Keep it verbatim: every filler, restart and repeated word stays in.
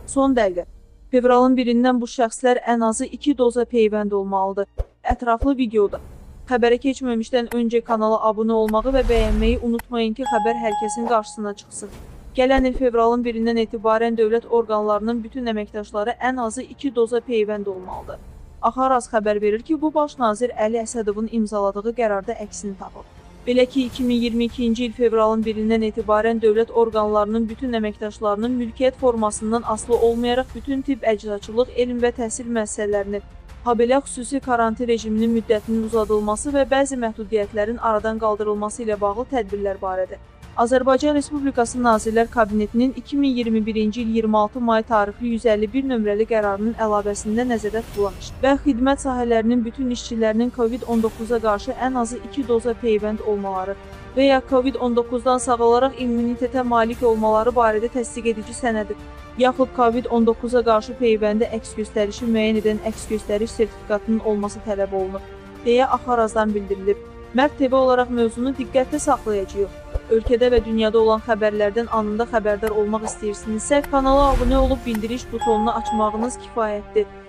Son dəqiqə. Fevralın birindən bu şəxslər ən azı iki doza peyvənd olmalıdır. Ətraflı videoda. Xəbərə keçməmişdən öncə kanala abunə olmağı və bəyənməyi unutmayın ki, xəbər hər kəsin qarşısına çıxsın. Gələn il fevralın birindən etibarən dövlət orqanlarının bütün əməkdaşları ən azı iki doza peyvənd olmalıdır. Axaraz xəbər verir ki, bu baş nazir Əli Əsədovun imzaladığı qərarda əksini tapıb. Belə ki, iki min iyirmi ikinci il fevralın birindən etibarən dövlət orqanlarının bütün əməkdaşlarının mülkiyyət formasından asılı olmayaraq bütün tibb, əczaçılıq, elm və təhsil müəssisələrinin, habelə xüsusi karantin rejiminin müddətinin uzadılması və bəzi məhdudiyyətlərin aradan qaldırılması ilə bağlı tədbirlər barədə Azərbaycan Respublikası Nazirlər Kabinetinin iki min iyirmi birinci il iyirmi altı may tarixli yüz əlli bir nömrəli qərarının əlavəsində nəzərdə tutulan və xidmət sahələrinin bütün işçilərinin Covid on doqquza qarşı ən azı iki doza peyvənd olmaları və ya Covid on doqquzdan sağalaraq immunitetə malik olmaları barədə təsdiq edici sənədi, yaxud Covid on doqquza qarşı peyvəndə əks göstərişi müəyyən edən əks göstəriş sertifikatının olması tələb olunur, deyə Axarazdan bildirilib. Mərd T V olaraq mövzunu diqqətlə saxlayacağıq. Ölkədə və dünyada olan xəbərlərdən anında xəbərdar olmaq istəyirsinizsə, kanala abunə olub bildiriş butonunu açmağınız kifayətdir.